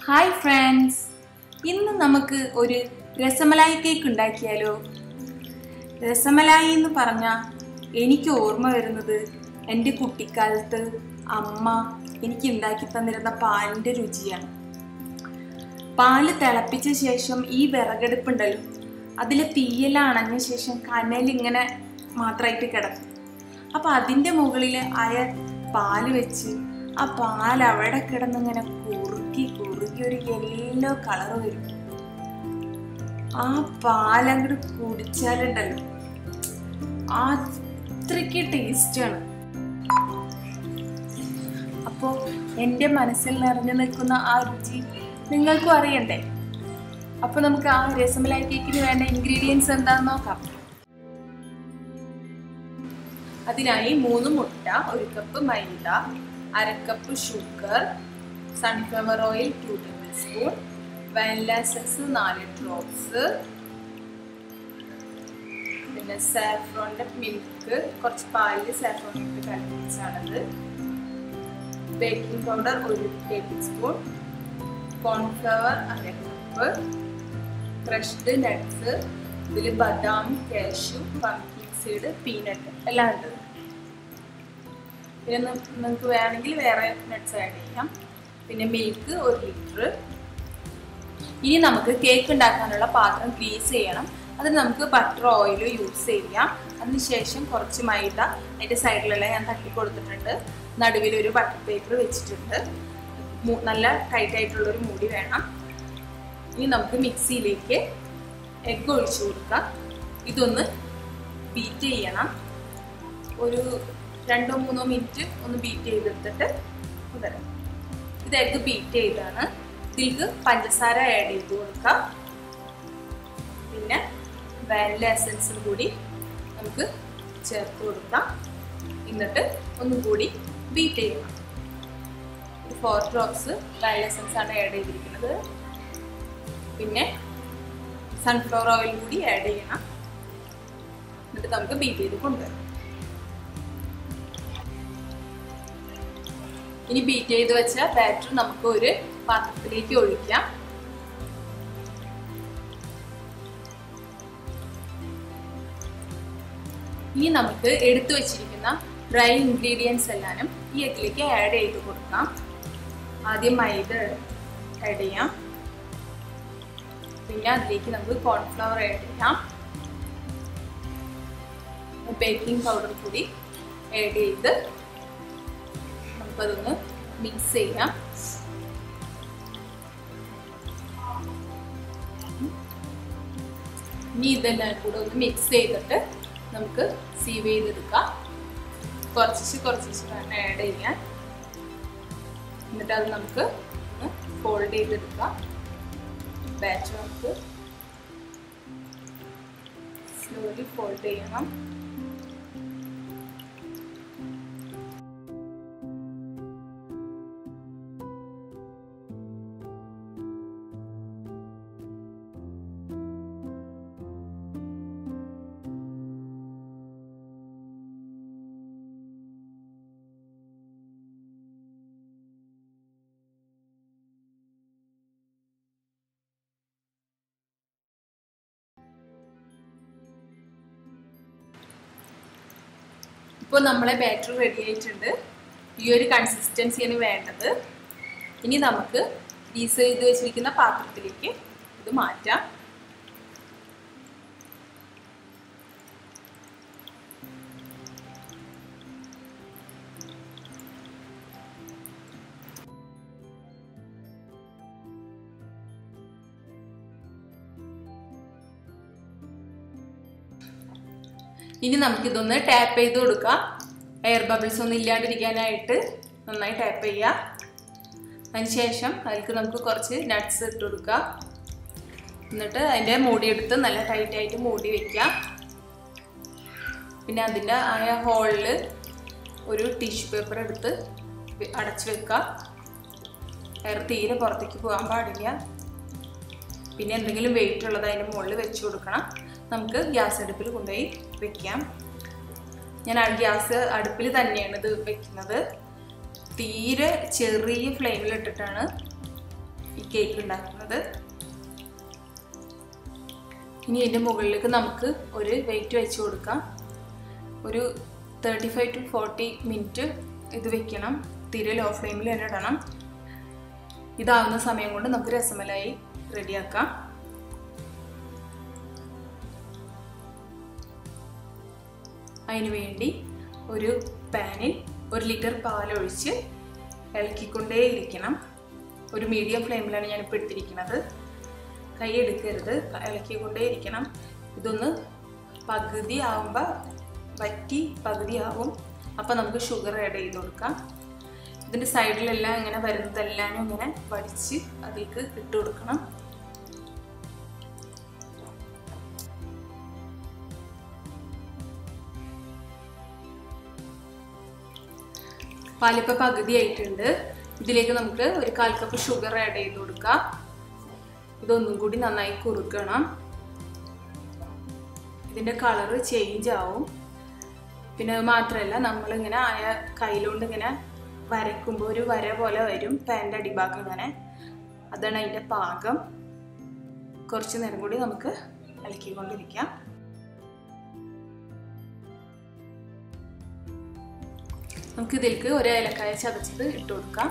Hi friends, ഇന്ന് നമുക്ക് ഒരു രസമലായി കേക്ക് ഉണ്ടാക്കിയാലോ? രസമലായി എന്ന് പറഞ്ഞാൽ എനിക്ക് ഓർമ്മ വരുന്നത് എൻ്റെ കുട്ടിക്കാലത്ത് അമ്മ എനിക്ക് ഉണ്ടാക്കി തന്നിരുന്ന പാലിൻ്റെ രുചിയാണ്. പാല് തിളപ്പിച്ച ശേഷം ഈ വിറകടുപ്പുണ്ടല്ലോ, അതിൽ തീയെല്ലാം അണഞ്ഞ ശേഷം കനലിങ്ങനെ മാത്രമായിട്ട് കിടക്കും. അപ്പം അതിൻ്റെ മുകളിൽ പാല് വെച്ച് ആ പാൽ അവിടെ കിടന്നിങ്ങനെ കുറുക്കി ഒരു യെല്ലോ കളർ വരും. ആ പാലങ്ങോട്ട് കുടിച്ചാലുണ്ടല്ലോ അത്രയ്ക്ക് ടേസ്റ്റാണ്. അപ്പോൾ എൻ്റെ മനസ്സിൽ നിറഞ്ഞു നിൽക്കുന്ന ആ രുചി നിങ്ങൾക്കും അറിയണ്ടേ? അപ്പോൾ നമുക്ക് ആ രസമലായി കേക്കിന് വേണ്ട ഇൻഗ്രീഡിയൻസ് എന്താണെന്ന് നോക്കാം. അതിനായി 3 മുട്ട, 1 cup maida, 1/2 cup sugar, sunflower oil 2 tablespoon, vanilla essence 4 drops, പിന്നെ സാഫ്രോണിൻ്റെ മിൽക്ക്, കുറച്ച് പാലിൽ സാഫ്രോൺ ഇട്ട് കലക്കിച്ചാണത്, baking powder 1 tablespoon, cornflour 1/2 cup, crushed nuts, ഇതിൽ ബദാം, കാഷ്യൂ, പംകിൻ സീഡ്, പീനട്ട് എല്ലാം ഉണ്ട്. പിന്നെ നിങ്ങൾക്ക് വേണമെങ്കിൽ വേറെ നട്ട്സ് ആഡ് ചെയ്യാം. പിന്നെ മിൽക്ക് 1 ലിറ്റർ. ഇനി നമുക്ക് കേക്ക് ഉണ്ടാക്കാനുള്ള പാത്രം ഗ്രീസ് ചെയ്യണം. അതിന് നമുക്ക് ബട്ടർ ഓയിൽ യൂസ് ചെയ്യാം. അതിനുശേഷം കുറച്ച് മൈദ അതിൻ്റെ സൈഡിലെല്ലാം ഞാൻ തട്ടി കൊടുത്തിട്ടുണ്ട്. നടുവിലൊരു ബട്ടർ പേപ്പർ വെച്ചിട്ടുണ്ട്. നല്ല ടൈറ്റായിട്ടുള്ളൊരു മൂടി വേണം. ഇനി നമുക്ക് മിക്സിയിലേക്ക് എഗ്ഗ് ഒഴിച്ചു കൊടുക്കാം. ഇതൊന്ന് ബീറ്റ് ചെയ്യണം. ഒരു 2-3 മിനിറ്റ് ഒന്ന് ബീറ്റ് ചെയ്തെടുത്തിട്ട് വരാം. ഇത് എഗ്ഗ് ബീറ്റ് ചെയ്താണ്. ഇതിലേക്ക് പഞ്ചസാര ആഡ് ചെയ്ത് കൊടുക്കാം. പിന്നെ വാനില എസൻസും കൂടി നമുക്ക് ചേർത്ത് കൊടുക്കാം. എന്നിട്ട് ഒന്നും കൂടി ബീറ്റ് ചെയ്യണം. 4 ഡ്രോപ്സ് വാനില എസൻസ് ആണ് ആഡ് ചെയ്തിരിക്കുന്നത്. പിന്നെ സൺഫ്ലവർ ഓയിൽ കൂടി ആഡ് ചെയ്യണം. എന്നിട്ട് നമുക്ക് ബീറ്റ് ചെയ്ത് കൊണ്ടുവരാം. ഇനി ബീറ്റ് ചെയ്ത് വെച്ച ബാറ്റർ നമുക്ക് ഒരു പാത്രത്തിലേക്ക് ഒഴിക്കാം. ഇനി നമുക്ക് എടുത്തു വെച്ചിരിക്കുന്ന ഡ്രൈ ഇൻഗ്രീഡിയൻസ് എല്ലാം ഈ എഗ്ഗിലേക്ക് ആഡ് ചെയ്ത് കൊടുക്കാം. ആദ്യം മൈദ ആഡ് ചെയ്യാം. പിന്നെ അതിലേക്ക് നമുക്ക് കോൺഫ്ലവർ ആഡ് ചെയ്യാം. ബേക്കിംഗ് പൗഡർ കൂടി ആഡ് ചെയ്ത് നമുക്കതൊന്ന് മിക്സ് ചെയ്യാം. ഇനി ഇതെല്ലാം കൂടെ ഒന്ന് മിക്സ് ചെയ്തിട്ട് നമുക്ക് സീവ് ചെയ്തെടുക്കാം. കുറച്ച് വേണം ആഡ് ചെയ്യാൻ. എന്നിട്ട് അത് നമുക്ക് ഒന്ന് ഫോൾഡ് ചെയ്തെടുക്കാം. ബാറ്റർ നമുക്ക് സ്ലോലി ഫോൾഡ് ചെയ്യണം. ഇപ്പോൾ നമ്മളെ ബാറ്റർ റെഡി ആയിട്ടുണ്ട്. ഈ ഒരു കൺസിസ്റ്റൻസിയാണ് വേണ്ടത്. ഇനി നമുക്ക് ഗ്രീസ് ചെയ്ത് വെച്ചിരിക്കുന്ന പാത്രത്തിലേക്ക് ഇത് മാറ്റാം. ഇനി നമുക്കിതൊന്ന് ടാപ്പ് ചെയ്ത് കൊടുക്കാം. എയർ ബബിൾസ് ഒന്നും ഇല്ലാണ്ടിരിക്കാനായിട്ട് നന്നായി ടാപ്പ് ചെയ്യാം. അതിനുശേഷം അതിലേക്ക് നമുക്ക് കുറച്ച് നട്ട്സ് ഇട്ട് കൊടുക്കാം. എന്നിട്ട് അതിൻ്റെ മൂടിയെടുത്ത് നല്ല ടൈറ്റായിട്ട് മൂടി വയ്ക്കാം. പിന്നെ അതിൻ്റെ ഹോളിൽ ഒരു ടിഷ്യൂ പേപ്പർ എടുത്ത് അടച്ചു വെക്കാം. എയർ തീരെ പുറത്തേക്ക് പോകാൻ പാടില്ല. പിന്നെ എന്തെങ്കിലും വെയിറ്റ് ഉള്ളത് അതിൻ്റെ മുകളിൽ വെച്ച് കൊടുക്കണം. നമുക്ക് ഗ്യാസ് അടുപ്പിൽ കൊണ്ടുപോയി വെക്കാം. ഞാൻ ഗ്യാസ് അടുപ്പിൽ തന്നെയാണ് ഇത് വെക്കുന്നത്. തീരെ ചെറിയ ഫ്ലെയിമിൽ ഇട്ടിട്ടാണ് ഈ കേക്ക് ഉണ്ടാക്കുന്നത്. ഇനി ഇതിൻ്റെ മുകളിലേക്ക് നമുക്ക് ഒരു വെയിറ്റ് വെച്ച് കൊടുക്കാം. ഒരു 35 to 40 മിനിറ്റ് ഇത് വെക്കണം. തീരെ ലോ ഫ്ലെയിമിൽ തന്നെ ഇടണം. ഇതാവുന്ന സമയം കൊണ്ട് നമുക്ക് രസമലായി റെഡിയാക്കാം. അതിനു വേണ്ടി ഒരു പാനിൽ 1 ലിറ്റർ പാലൊഴിച്ച് ഇളക്കിക്കൊണ്ടേയിരിക്കണം. ഒരു മീഡിയം ഫ്ലെയിമിലാണ് ഞാനിപ്പോൾ ഇട്ടിരിക്കുന്നത്. കൈ എടുക്കരുത്, ഇളക്കിക്കൊണ്ടേയിരിക്കണം. ഇതൊന്ന് പകുതി ആവുമ്പോൾ വറ്റി പകുതിയാവും. അപ്പോൾ നമുക്ക് ഷുഗർ ആഡ് ചെയ്ത് കൊടുക്കാം. ഇതിൻ്റെ സൈഡിലെല്ലാം ഇങ്ങനെ വരുന്നതെല്ലാം ഇങ്ങനെ വടിച്ച് അതിലേക്ക് ഇട്ട് കൊടുക്കണം. പാലിപ്പോൾ പകുതി ആയിട്ടുണ്ട്. ഇതിലേക്ക് നമുക്ക് ഒരു 1/4 കപ്പ് ഷുഗർ ആഡ് ചെയ്ത് കൊടുക്കാം. ഇതൊന്നും കൂടി നന്നായി കുറുക്കണം. ഇതിൻ്റെ കളറ് ചേഞ്ച് ആവും. പിന്നെ അത് മാത്രമല്ല, നമ്മളിങ്ങനെ കയ്യിലുകൊണ്ട് ഇങ്ങനെ വരയ്ക്കുമ്പോൾ ഒരു വര പോലെ വരും പാൻ്റെ അടിഭാഗം ഇങ്ങനെ. അതാണ് അതിൻ്റെ പാകം. കുറച്ച് നേരം കൂടി നമുക്ക് ഇളക്കിക്കൊണ്ടിരിക്കാം. നമുക്ക് ഇതിലേക്ക് ഒരു ഏലക്കായ ചതച്ചത് ഇട്ട് കൊടുക്കാം.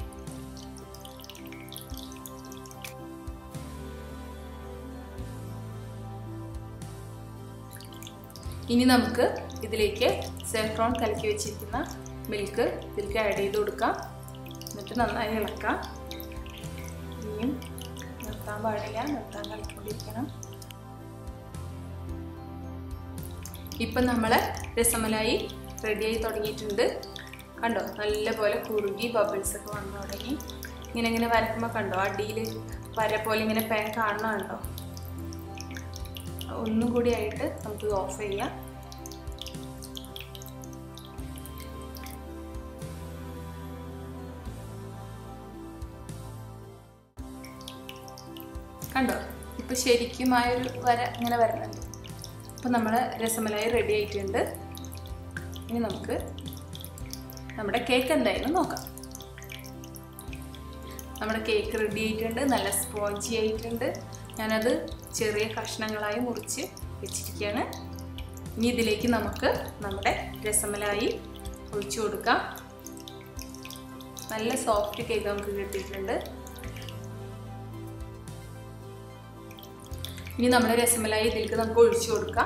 ഇനി നമുക്ക് ഇതിലേക്ക് സാഫ്രോൺ കലക്കി വെച്ചിരിക്കുന്ന മിൽക്ക് ഇതിലേക്ക് ആഡ് ചെയ്ത് കൊടുക്കാം. എന്നിട്ട് നന്നായി ഇളക്കാം. ഇനിയും നിർത്താൻ പാടില്ല, നിർത്താൻ കളിക്കൊണ്ടിരിക്കണം. ഇപ്പം നമ്മളെ രസമലായി റെഡിയായി തുടങ്ങിയിട്ടുണ്ട്. കണ്ടോ, നല്ലപോലെ കുറുകി ബബിൾസ് ഒക്കെ വന്നു തുടങ്ങി. ഇങ്ങനെ വരക്കുമ്പോൾ കണ്ടോ, അടിയിൽ വര പോലെ ഇങ്ങനെ പാൻ കാണുന്നുണ്ടോ? ഒന്നും കൂടി ആയിട്ട് നമുക്ക് ഓഫ് ചെയ്യാം. കണ്ടോ, ഇപ്പം ശരിക്കുമായൊരു വര ഇങ്ങനെ വരുന്നുണ്ട്. അപ്പം നമ്മുടെ രസമലായി റെഡി ആയിട്ടുണ്ട്. ഇനി നമുക്ക് നമ്മുടെ കേക്ക് എന്തായാലും നോക്കാം. നമ്മുടെ കേക്ക് റെഡി ആയിട്ടുണ്ട്. നല്ല സ്പോഞ്ചി ആയിട്ടുണ്ട്. ഞാനത് ചെറിയ കഷ്ണങ്ങളായി മുറിച്ച് വെച്ചിരിക്കുകയാണ്. ഇനി ഇതിലേക്ക് നമുക്ക് നമ്മുടെ രസമലായി ഒഴിച്ചു കൊടുക്കാം. നല്ല സോഫ്റ്റ് കേക്ക് നമുക്ക് കിട്ടിയിട്ടുണ്ട്. ഇനി നമ്മുടെ രസമലായി ഇതിലേക്ക് നമുക്ക് ഒഴിച്ചു കൊടുക്കാം.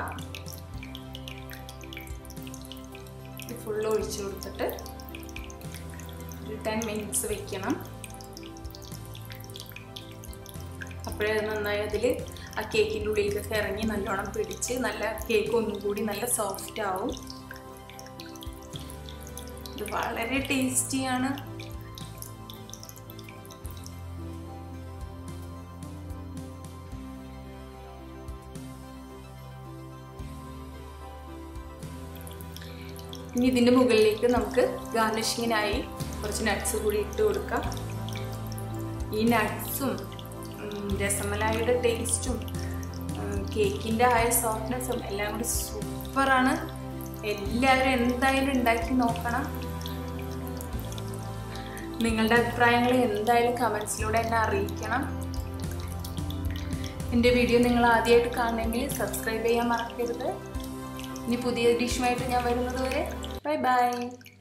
ഫുള്ള് ഒഴിച്ചു കൊടുത്തിട്ട് ഒരു 10 മിനിറ്റ്സ് വെക്കണം. അപ്പോഴേ നന്നായി അതിൽ ആ കേക്കിൻ്റെ ഉള്ളിലേക്കൊക്കെ ഇറങ്ങി നല്ലോണം പിടിച്ച് നല്ല കേക്ക് ഒന്നും കൂടി നല്ല സോഫ്റ്റ് ആവും. ഇത് വളരെ ടേസ്റ്റിയാണ്. ഇനി ഇതിൻ്റെ മുകളിലേക്ക് നമുക്ക് ഗാർണിഷിങ്ങിനായി കുറച്ച് നട്ട്സ് കൂടി ഇട്ട് കൊടുക്കാം. ഈ നട്ട്സും രസമലായിയുടെ ടേസ്റ്റും കേക്കിൻ്റെ ആയ സോഫ്റ്റ്നെസ്സും എല്ലാം കൂടി സൂപ്പറാണ്. എല്ലാവരും എന്തായാലും ഉണ്ടാക്കി നോക്കണം. നിങ്ങളുടെ അഭിപ്രായങ്ങൾ എന്തായാലും കമൻസിലൂടെ എന്നെ അറിയിക്കണം. എൻ്റെ വീഡിയോ നിങ്ങൾ ആദ്യമായിട്ട് കാണണമെങ്കിൽ സബ്സ്ക്രൈബ് ചെയ്യാൻ മറക്കരുത്. ഇനി പുതിയ ഡിഷുമായിട്ട് ഞാൻ വരുന്നത് വരെ ബൈ ബൈ.